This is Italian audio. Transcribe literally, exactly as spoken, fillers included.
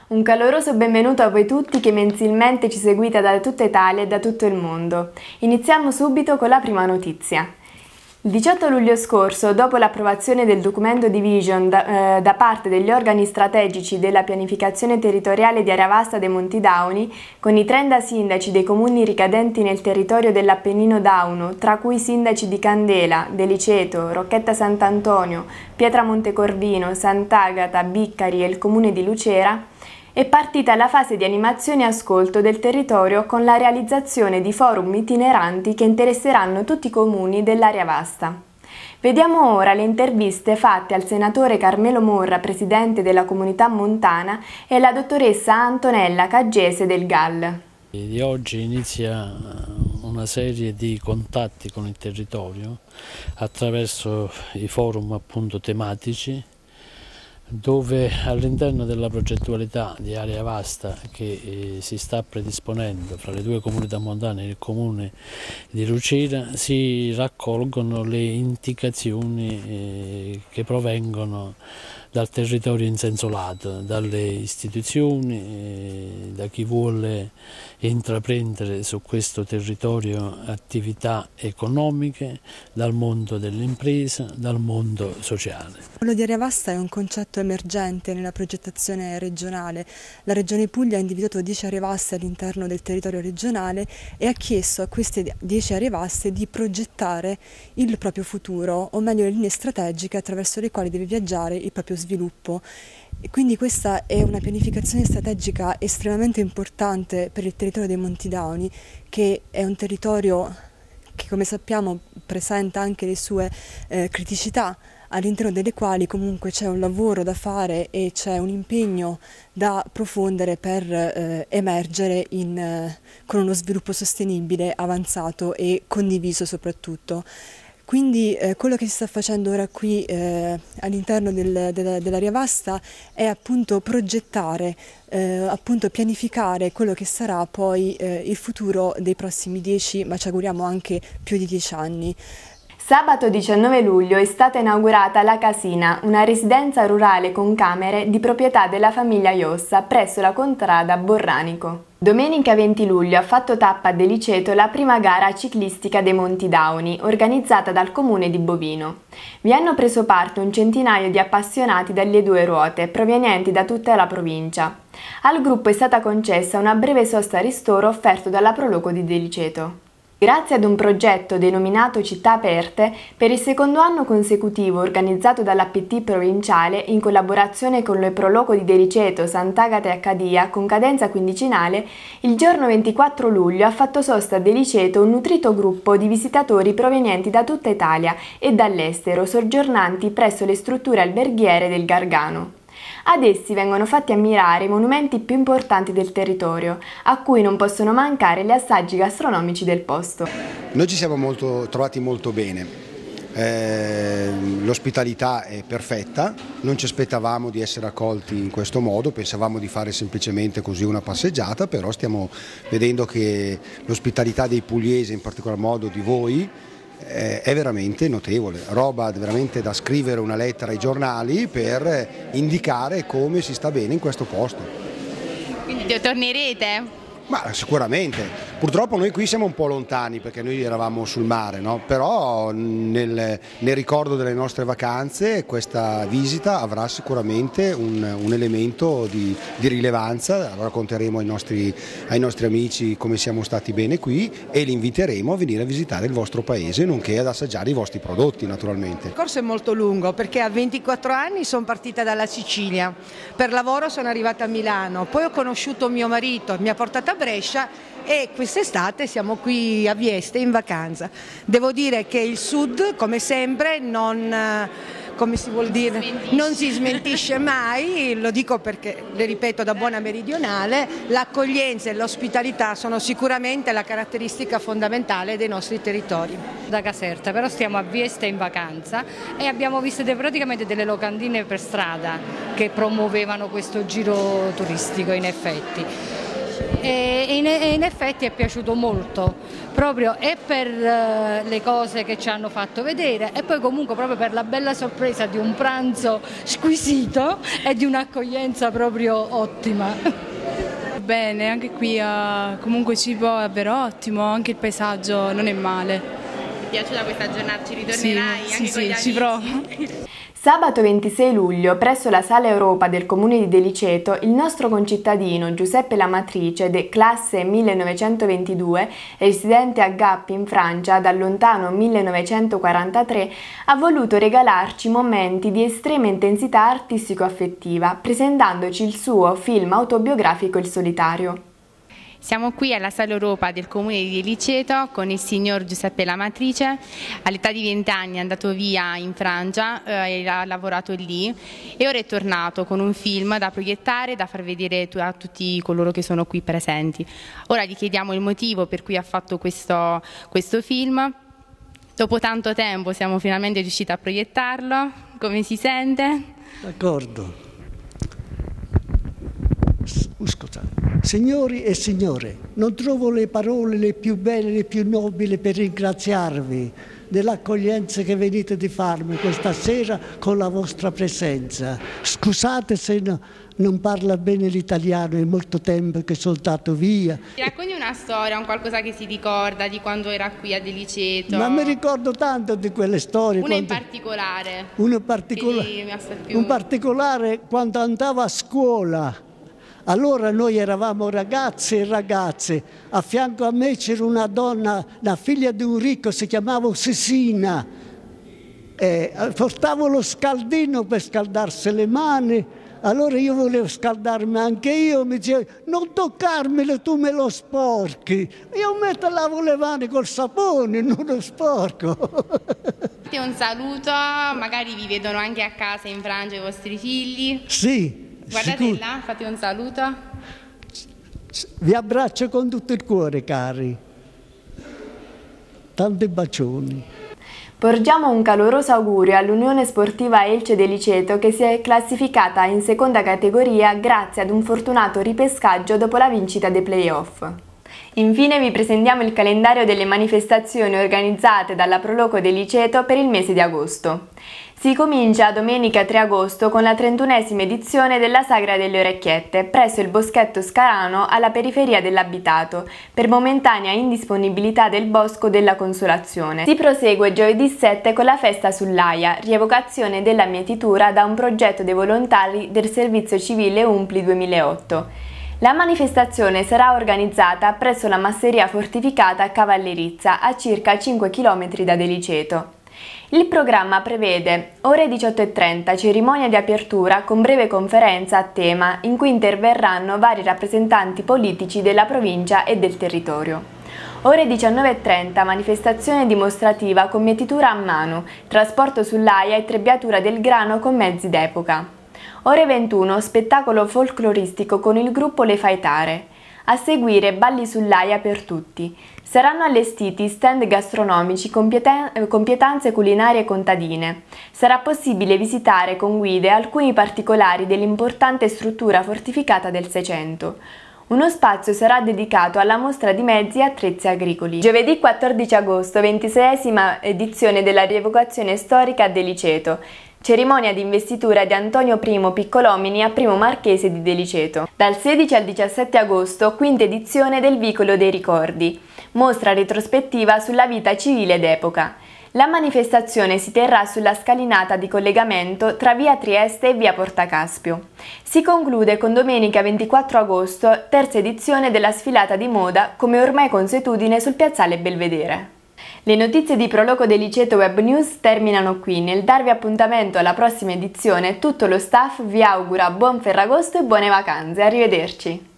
Un caloroso benvenuto a voi tutti che mensilmente ci seguite da tutta Italia e da tutto il mondo. Iniziamo subito con la prima notizia. Il diciotto luglio scorso, dopo l'approvazione del documento di vision da, eh, da parte degli organi strategici della pianificazione territoriale di Area Vasta dei Monti Dauni, con i trenta sindaci dei comuni ricadenti nel territorio dell'Appennino Dauno, tra cui i sindaci di Candela, Deliceto, Rocchetta Sant'Antonio, Pietra Montecorvino, Sant'Agata, Biccari e il comune di Lucera, è partita la fase di animazione e ascolto del territorio con la realizzazione di forum itineranti che interesseranno tutti i comuni dell'area vasta. Vediamo ora le interviste fatte al senatore Carmelo Morra, presidente della comunità montana, e alla dottoressa Antonella Caggese del G A L. Di oggi inizia una serie di contatti con il territorio attraverso i forum appunto tematici, dove all'interno della progettualità di Area Vasta che eh, si sta predisponendo fra le due comunità montane e il comune di Lucera si raccolgono le indicazioni eh, che provengono dal territorio in senso lato, dalle istituzioni, eh, da chi vuole intraprendere su questo territorio attività economiche, dal mondo dell'impresa, dal mondo sociale. Quello di Area Vasta è un concetto emergente nella progettazione regionale. La Regione Puglia ha individuato dieci aree vaste all'interno del territorio regionale e ha chiesto a queste dieci aree vaste di progettare il proprio futuro, o meglio le linee strategiche attraverso le quali deve viaggiare il proprio sviluppo. E quindi questa è una pianificazione strategica estremamente importante per il territorio dei Monti Dauni, che è un territorio che, come sappiamo, presenta anche le sue eh, criticità, all'interno delle quali comunque c'è un lavoro da fare e c'è un impegno da approfondere per eh, emergere in, eh, con uno sviluppo sostenibile, avanzato e condiviso soprattutto. Quindi eh, quello che si sta facendo ora qui eh, all'interno del, del, dell'Area Vasta è appunto progettare, eh, appunto pianificare quello che sarà poi eh, il futuro dei prossimi dieci, ma ci auguriamo anche più di dieci anni. Sabato diciannove luglio è stata inaugurata La Casina, una residenza rurale con camere di proprietà della famiglia Iossa presso la contrada Borranico. Domenica venti luglio ha fatto tappa a Deliceto la prima gara ciclistica dei Monti Dauni, organizzata dal comune di Bovino. Vi hanno preso parte un centinaio di appassionati dalle due ruote, provenienti da tutta la provincia. Al gruppo è stata concessa una breve sosta a ristoro offerto dalla Proloco di Deliceto. Grazie ad un progetto denominato Città Aperte, per il secondo anno consecutivo organizzato dall'A P T provinciale in collaborazione con le Proloco di Deliceto, Sant'Agata e Accadia con cadenza quindicinale, il giorno ventiquattro luglio ha fatto sosta a Deliceto un nutrito gruppo di visitatori provenienti da tutta Italia e dall'estero, soggiornanti presso le strutture alberghiere del Gargano. Ad essi vengono fatti ammirare i monumenti più importanti del territorio, a cui non possono mancare gli assaggi gastronomici del posto. Noi ci siamo molto, trovati molto bene, eh, l'ospitalità è perfetta, non ci aspettavamo di essere accolti in questo modo, pensavamo di fare semplicemente così una passeggiata, però stiamo vedendo che l'ospitalità dei pugliesi, in particolar modo di voi, è veramente notevole, roba veramente da scrivere una lettera ai giornali per indicare come si sta bene in questo posto. Quindi tornerete? Ma sicuramente, purtroppo noi qui siamo un po' lontani perché noi eravamo sul mare, no? Però nel, nel ricordo delle nostre vacanze questa visita avrà sicuramente un, un elemento di, di rilevanza, racconteremo ai nostri, ai nostri amici come siamo stati bene qui e li inviteremo a venire a visitare il vostro paese nonché ad assaggiare i vostri prodotti naturalmente. Il percorso è molto lungo perché a ventiquattro anni sono partita dalla Sicilia, per lavoro sono arrivata a Milano, poi ho conosciuto mio marito, mi ha portato a Brescia e quest'estate siamo qui a Vieste in vacanza. Devo dire che il sud, come sempre, non, come si vuol dire, non si smentisce mai, lo dico perché, le ripeto, da buona meridionale, l'accoglienza e l'ospitalità sono sicuramente la caratteristica fondamentale dei nostri territori. Da Caserta, però stiamo a Vieste in vacanza e abbiamo visto praticamente delle locandine per strada che promuovevano questo giro turistico in effetti. E in effetti è piaciuto molto proprio e per eh, le cose che ci hanno fatto vedere e poi comunque proprio per la bella sorpresa di un pranzo squisito e di un'accoglienza proprio ottima. Bene, anche qui uh, comunque il cibo è davvero ottimo, anche il paesaggio non è male. Ti è piaciuta questa giornata? Ci ritornerai sì, anche sì, con gli sì, amici? ci provo. Sabato ventisei luglio, presso la Sala Europa del Comune di Deliceto, il nostro concittadino Giuseppe Lamatrice, de classe millenovecentoventidue, residente a Gap in Francia dal lontano millenovecentoquarantatré, ha voluto regalarci momenti di estrema intensità artistico-affettiva, presentandoci il suo film autobiografico Il solitario. Siamo qui alla Sala Europa del Comune di Deliceto con il signor Giuseppe Lamatrice. All'età di venti anni è andato via in Francia eh, e ha lavorato lì e ora è tornato con un film da proiettare, da far vedere a tutti coloro che sono qui presenti. Ora gli chiediamo il motivo per cui ha fatto questo, questo film. Dopo tanto tempo siamo finalmente riusciti a proiettarlo. Come si sente? D'accordo. Scusate. Signori e signore, non trovo le parole le più belle, le più nobili per ringraziarvi dell'accoglienza che venite di farmi questa sera con la vostra presenza. Scusate se no, non parla bene l'italiano, è molto tempo che sono stato via. Ti racconti una storia, un qualcosa che si ricorda di quando era qui a Deliceto? Ma mi ricordo tanto di quelle storie. Una quando... in particolare? Una particola... più... Un particolare quando andavo a scuola. Allora noi eravamo ragazzi e ragazze, a fianco a me c'era una donna, la figlia di un ricco, si chiamava Sesina, eh, portavo lo scaldino per scaldarsi le mani, allora io volevo scaldarmi anche io, mi diceva non toccarmelo, tu me lo sporchi, io metto lavo le mani col sapone, non lo sporco. Un saluto, magari vi vedono anche a casa in Francia i vostri figli. Sì. Guardate sicuro. Là, fate un saluto. Vi abbraccio con tutto il cuore, cari. Tanti bacioni. Porgiamo un caloroso augurio all'Unione Sportiva Elce Deliceto che si è classificata in seconda categoria grazie ad un fortunato ripescaggio dopo la vincita dei play-off. Infine vi presentiamo il calendario delle manifestazioni organizzate dalla Proloco Deliceto per il mese di agosto. Si comincia domenica tre agosto con la trentunesima edizione della Sagra delle Orecchiette presso il Boschetto Scarano alla periferia dell'abitato per momentanea indisponibilità del Bosco della Consolazione. Si prosegue giovedì sette con la festa sull'Aia, rievocazione della mietitura da un progetto dei volontari del Servizio Civile Umpli duemilaotto. La manifestazione sarà organizzata presso la masseria fortificata Cavallerizza a circa cinque chilometri da Deliceto. Il programma prevede ore diciotto e trenta cerimonia di apertura con breve conferenza a tema in cui interverranno vari rappresentanti politici della provincia e del territorio. Ore diciannove e trenta manifestazione dimostrativa con mietitura a mano, trasporto sull'Aia e trebbiatura del grano con mezzi d'epoca. Ore ventuno spettacolo folcloristico con il gruppo Le Faitare. A seguire balli sull'Aia per tutti. Saranno allestiti stand gastronomici con pietanze culinarie contadine. Sarà possibile visitare con guide alcuni particolari dell'importante struttura fortificata del Seicento. Uno spazio sarà dedicato alla mostra di mezzi e attrezzi agricoli. Giovedì quattordici agosto, ventiseiesima edizione della rievocazione storica a Deliceto. Cerimonia di investitura di Antonio I Piccolomini a primo marchese di Deliceto. Dal sedici al diciassette agosto, quinta edizione del Vicolo dei Ricordi. Mostra retrospettiva sulla vita civile d'epoca. La manifestazione si terrà sulla scalinata di collegamento tra via Trieste e via Portacaspio. Si conclude con domenica ventiquattro agosto, terza edizione della sfilata di moda, come ormai consuetudine sul piazzale Belvedere. Le notizie di Proloco Deliceto Web News terminano qui. Nel darvi appuntamento alla prossima edizione, tutto lo staff vi augura buon Ferragosto e buone vacanze. Arrivederci!